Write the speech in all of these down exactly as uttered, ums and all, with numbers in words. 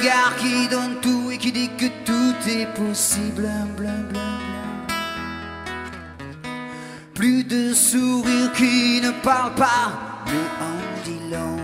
regard qui donne tout et qui dit que tout est possible. Bla, bla, bla. Plus de sourire qui ne parle pas, mais en dit long.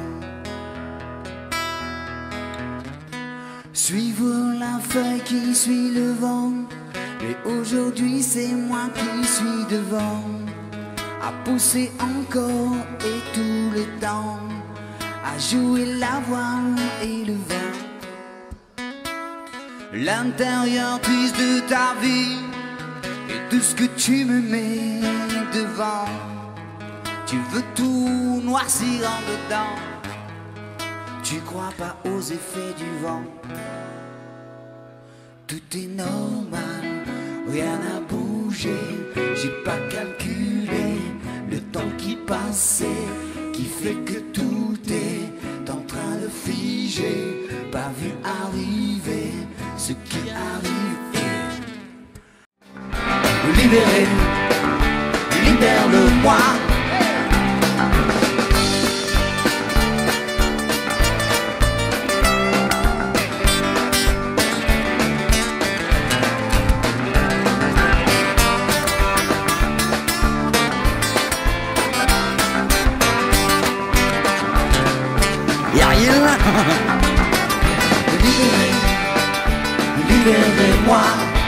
Suivre la feuille qui suit le vent, mais aujourd'hui c'est moi qui suis devant, à pousser encore et tout le temps, à jouer la voix et le vent. L'intérieur triste de ta vie et tout ce que tu me mets devant, tu veux tout noircir en dedans. Tu crois pas aux effets du vent. Tout est normal, rien n'a bougé. J'ai pas calculé le temps qui passait, qui fait que tout est en train de figer. Pas vu arriver ce qui arrive. Libéré, libère-le-moi. Y'a rien là. Libérez, libérez-moi.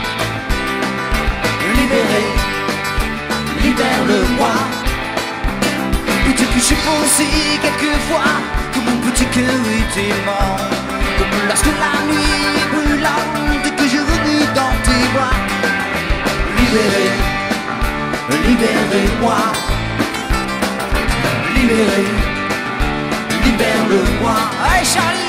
Libérez, libère-le-moi. Et depuis je pensais quelquefois que mon petit cœur était mort, comme lorsque la nuit est brûlante et que je remue dans tes bras. Libérez, libérez-moi. Libérez, libère-le-moi. Hey Charlie!